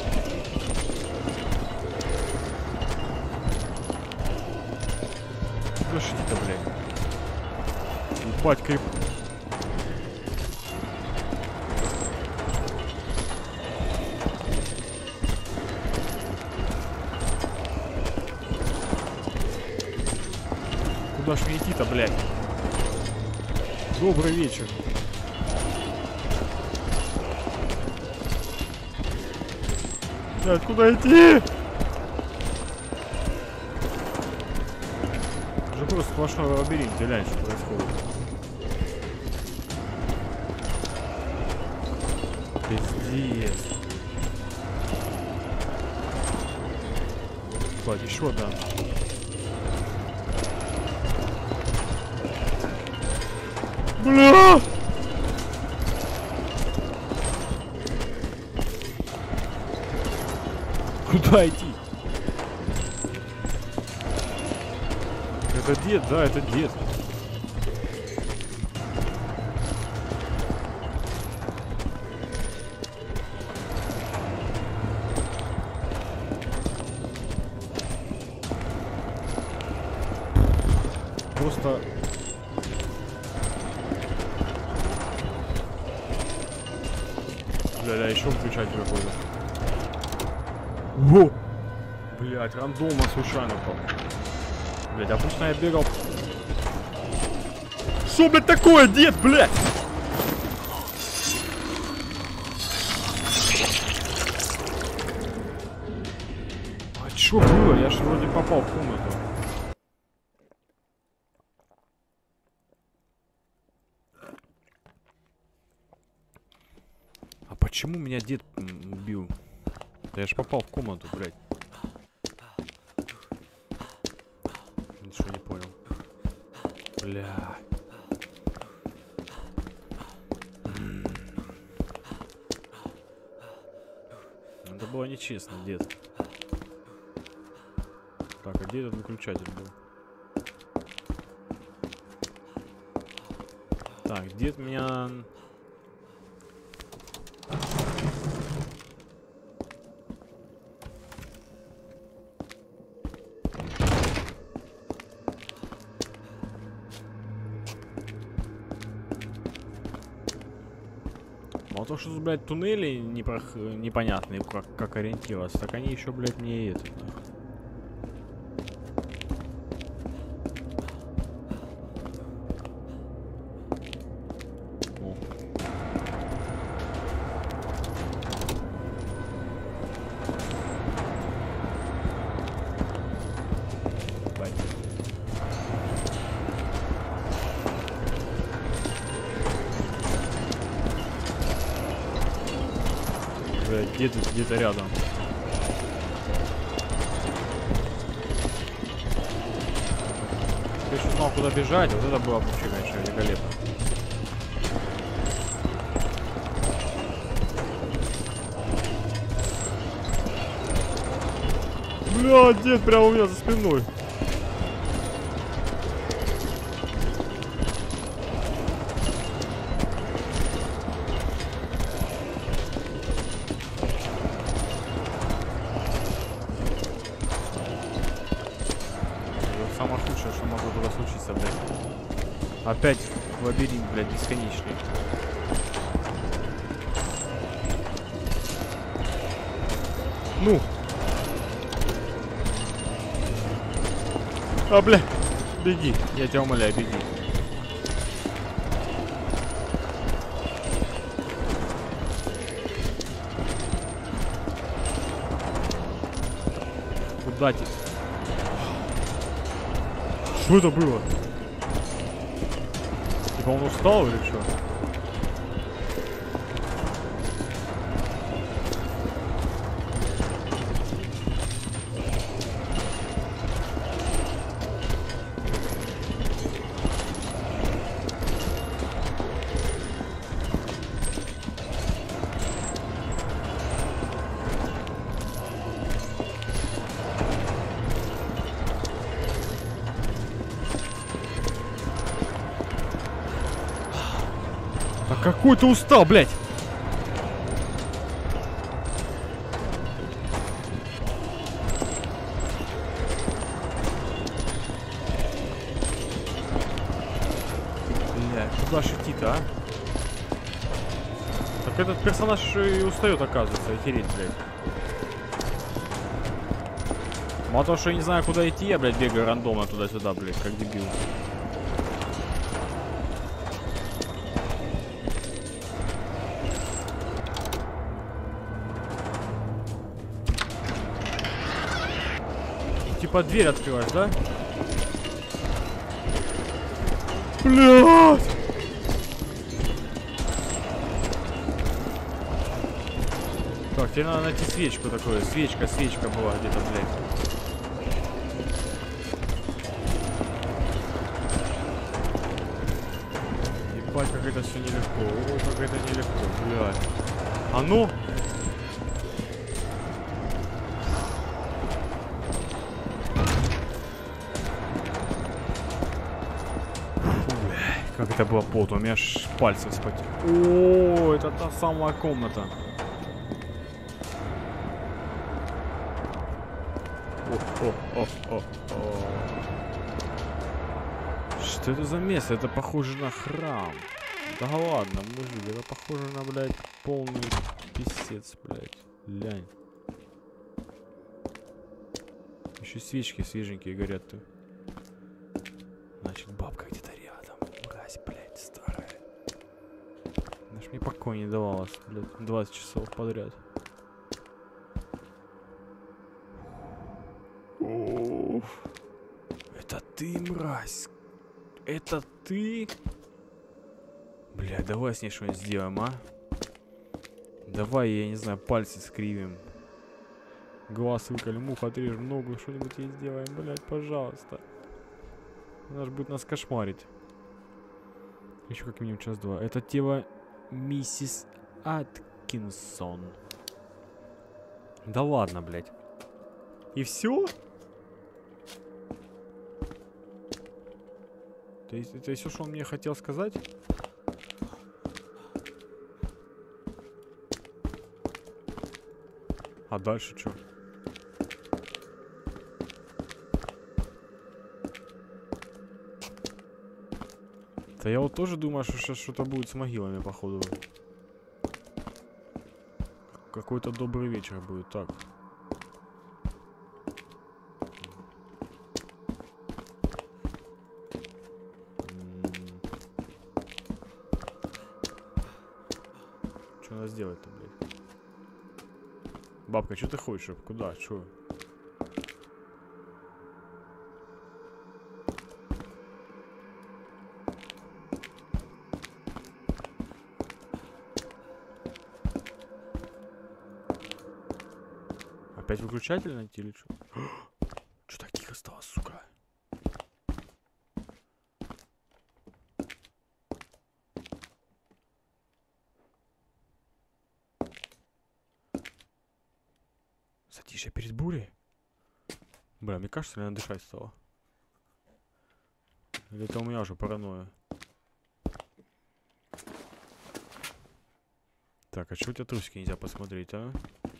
Слушайте-то, блядь. Ебать, крип. Куда ж мне идти-то, блядь? Добрый вечер. Блядь, куда идти? Уже просто сплошной лабиринт, глянь, что происходит. Пиздец. Блядь, еще одна. Бля! Куда идти? Это дед, да, это дед. Просто... Бля, еще включать какой-то. Во! Блять, рандомно случайно попал. Блять, обычно я бегал. Что, блядь, такое, дед, блядь? А чё было? Я ж вроде попал в комнату. А почему меня дед убил? Да я ж попал в комнату, блядь. Ничего не понял. Бля. Это было нечестно, дед. Так, а где этот выключатель был? Так, дед меня... Мало того, что, блядь, туннели непонятные, как ориентироваться, так они еще, блядь, мне это, нахуй. О. Бать. Где-то рядом. Ты еще знал, куда бежать, вот это было вообще, конечно, великолепно. Бля, дед прямо у меня за спиной. Самое худшее, что могло было случиться, блядь. Опять лабиринт, блядь, бесконечный. Ну. А, бля. Беги. Я тебя умоляю, беги. Куда ты? Что это было? Типа он устал или что? Какой ты устал, блядь! Блядь, куда ж идти-то, а? Так этот персонаж и устает, оказывается, охереть, блядь. Мало того, что я не знаю, куда идти, я, блядь, бегаю рандомно туда-сюда, блядь, как дебил. Типа дверь открываешь, да? Блядь! Так, тебе надо найти свечку такую. Свечка была где-то, блядь. Ебать, как это все нелегко. Ой, как это нелегко, блядь. А ну! Как это было плотно, у меня аж пальцы вспотели. О, это та самая комната. О. Что это за место? Это похоже на храм. Да ладно, мужик, это похоже на, блядь, полный писец, блядь. Лянь. Еще свечки свеженькие горят-то. Значит, бабка где-то рядом. Мразь, блядь, старая. Она ж мне покоя не давалась, блядь, 20 часов подряд. Уф. Это ты, мразь? Это ты? Бля, давай с ней что-нибудь сделаем, а? Давай, я не знаю, пальцы скривим. Глаз выколем, мух отрежем, ногу, что-нибудь ей сделаем, блядь, пожалуйста. Она же будет нас кошмарить. Еще как минимум час-два. Это тело миссис Аткинсон. Да ладно, блядь. И все? Это все, что он мне хотел сказать? А дальше что? Да я вот тоже думаю, что сейчас что-то будет с могилами, походу. Какой-то добрый вечер будет, так. Что надо сделать-то, блядь? Бабка, что ты хочешь? Куда? Что? Опять выключатель найти или что? Что так тихо стало, сука? Затишье перед бурей? Бля, мне кажется, надо дышать стало. Или это у меня уже паранойя? Так, а что у тебя трусики нельзя посмотреть, а?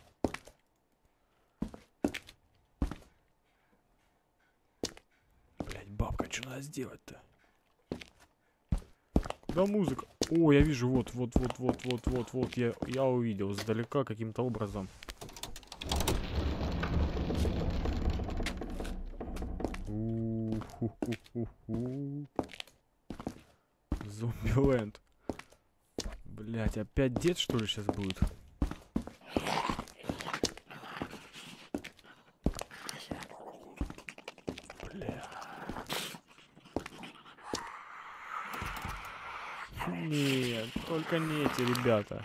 Блять, бабка, что надо сделать-то? Куда музыка? О, я вижу, вот, я увидел сдалека каким-то образом. Зомбиленд. Блять, опять дед, что ли, сейчас будет? Бля. Нет, только не эти ребята.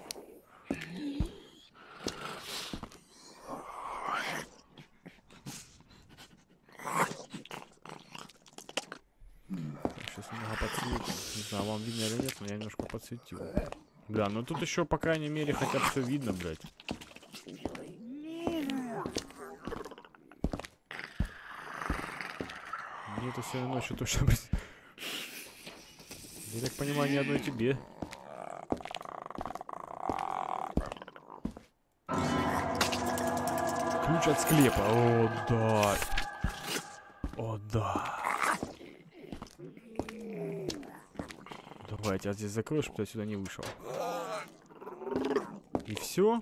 Сейчас немного подсветим. Не знаю, вам видно или нет, но я немножко подсветил. Бля, ну тут еще, по крайней мере, хотя бы все видно, блядь. Мне это сегодня ночью точно, блядь. Я так понимаю, ни одной тебе. Ключ от склепа. О, да. О, да. Давай, я тебя здесь закрою, чтобы я сюда не вышел. И все.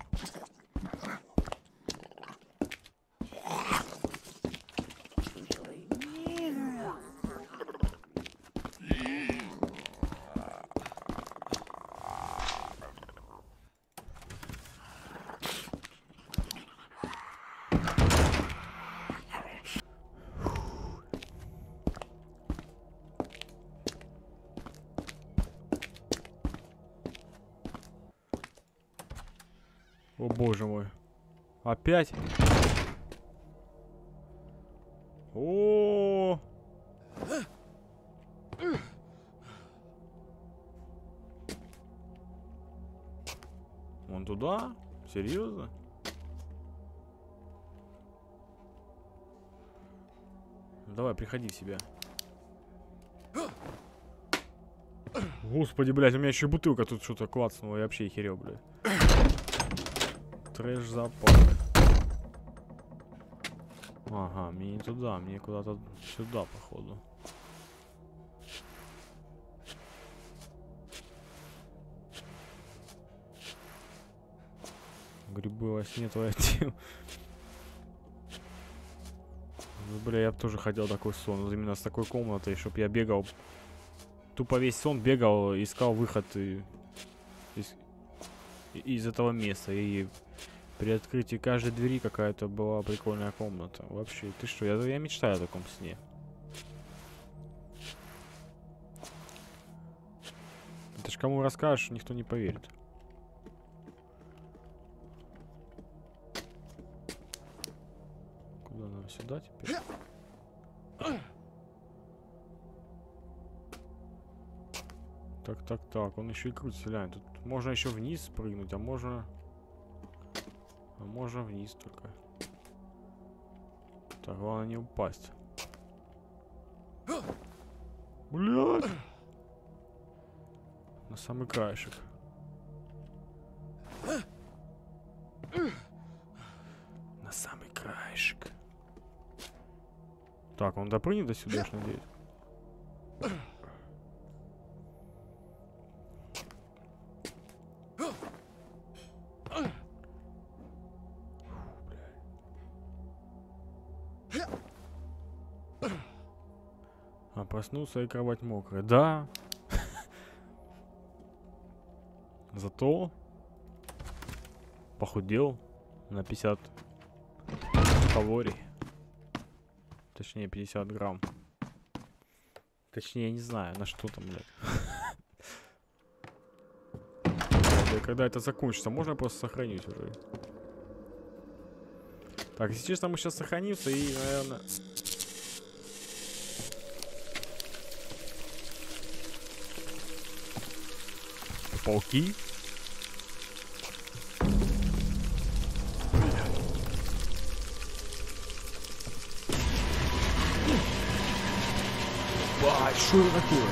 О боже мой. Опять? О. Вон туда? Серьезно? Давай, приходи в себя. Господи, блядь, у меня еще бутылка тут что-то клацнула, я вообще охерел, блядь. Трэш запах. Ага, мне не туда, мне куда-то сюда, походу. Грибы во сне твоя тема. Ну, бля, я бы тоже хотел такой сон. Именно с такой комнатой, чтобы я бегал. Тупо весь сон бегал, искал выход из этого места. И при открытии каждой двери какая-то была прикольная комната. Вообще, ты что, я мечтаю о таком сне. Это ж кому расскажешь, никто не поверит. Куда нам сюда теперь? Так, он еще и крутится, глянь. Тут можно еще вниз спрыгнуть, а можно вниз только. Так, главное не упасть. Блядь! На самый краешек. На самый краешек. Так, он допрыгнет до сюда, я ж надеюсь. А, проснулся и кровать мокрая. Да. Зато похудел на 50 калорий. Точнее, 50 грамм. Точнее, я не знаю, на что там, блядь. Когда это закончится, можно просто сохранить уже. Так, если честно, мы сейчас сохранимся и, наверное... Пауки. Бать, что это такое?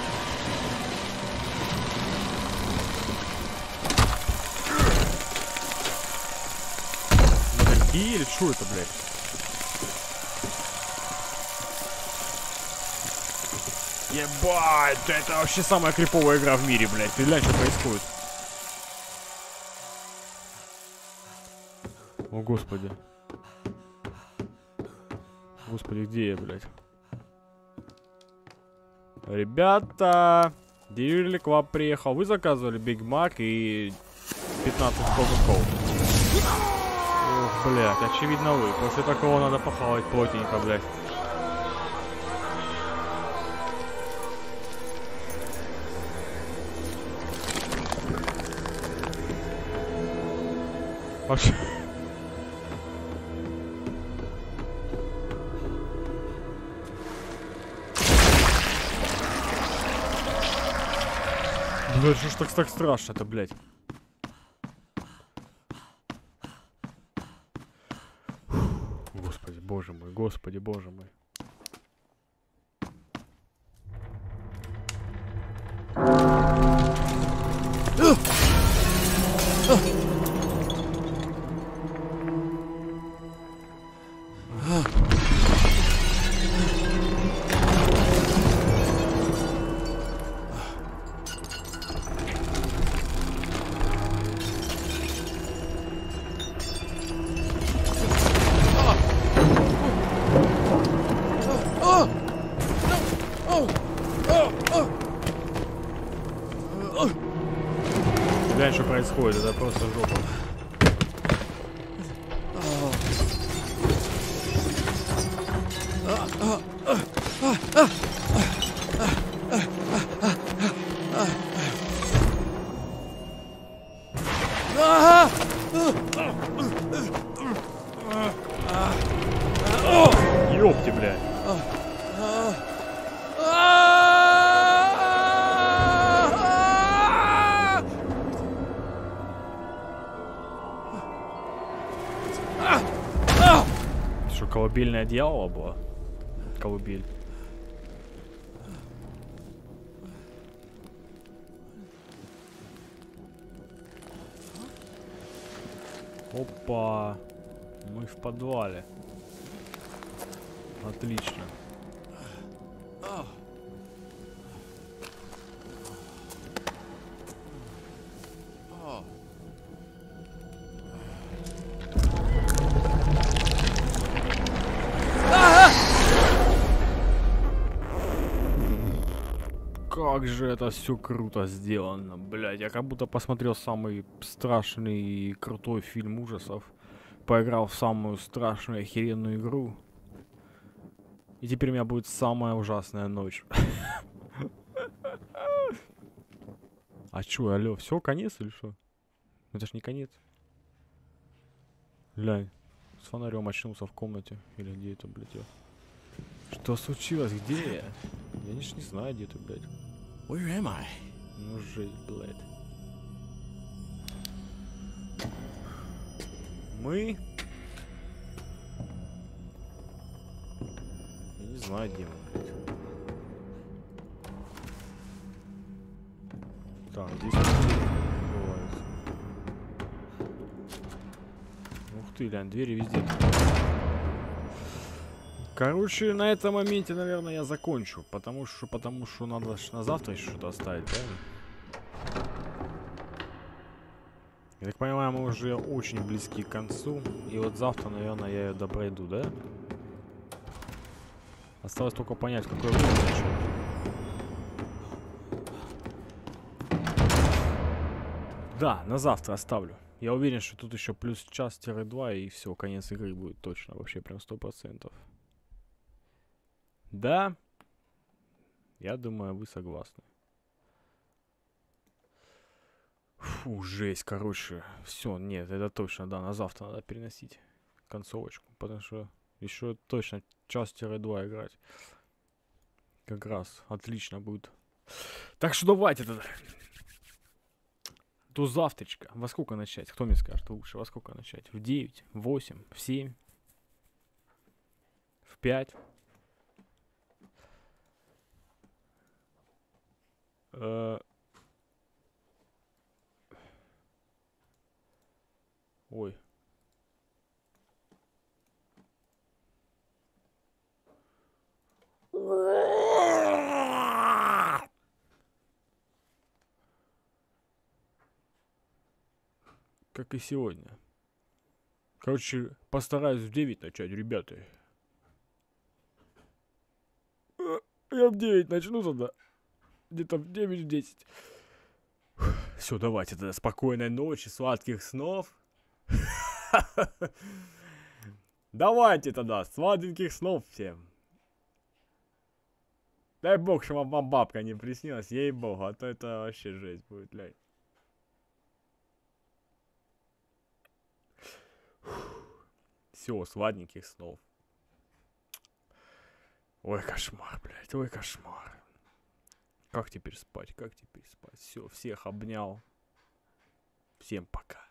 Мотыльки или что это, блядь? Ебать, это вообще самая криповая игра в мире, блядь. Ты глянь, что происходит. О, господи. Господи, где я, блядь? Ребята, Delivery Club приехал. Вы заказывали Биг Мак и 15 Кока-Кол. Ох, блядь, очевидно вы. После такого надо похавать плотненько, блядь. Вообще... Блядь, что ж так страшно-то, блядь? Господи, боже мой, господи, боже мой. происходит? Это просто жопа. Ёпти, блядь. Что, колыбельная дьявола была? Колыбель. Опа. Мы в подвале. Отлично. Как же это все круто сделано, блядь. Я как будто посмотрел самый страшный и крутой фильм ужасов. Поиграл в самую страшную и охеренную игру. И теперь у меня будет самая ужасная ночь. А чё, алло, все, конец или что? Это ж не конец. Глянь, с фонарем очнулся в комнате. Или где это, блядь, я? Что случилось? Где я? Я не знаю, где ты, блядь. Where am I? Ну, жесть, блядь. Мы... Я не знаю, где мы, блядь. Так, здесь открывается. Ух ты, глянь, двери везде. Короче, на этом моменте, наверное, я закончу. Потому что надо на завтра еще что-то оставить, правильно? Я так понимаю, мы уже очень близки к концу. И вот завтра, наверное, я ее допройду, да? Осталось только понять, какое время начать. Да, на завтра оставлю. Я уверен, что тут еще плюс час-2, и все, конец игры будет точно. Вообще прям 100%. Да? Я думаю, вы согласны. Фу, жесть, короче. Все, нет, это точно, да, на завтра надо переносить концовочку. Потому что еще точно час-2 играть. Как раз отлично будет. Так что давайте тогда. До завтрачка. Во сколько начать? Кто мне скажет лучше? Во сколько начать? В 9, в 8, в 7, в 5. Ой. Как и сегодня. Короче, постараюсь в 9 начать, ребята. Я в 9 начну тогда. Где-то в 9-10. Все, давайте тогда спокойной ночи, сладких снов. Давайте тогда, сладеньких снов всем. Дай бог, что вам бабка не приснилась, ей-богу, а то это вообще жесть будет, блядь. Все, сладеньких снов. Ой, кошмар, блядь, ой, кошмар. Как теперь спать, как теперь спать? Все, всех обнял. Всем пока.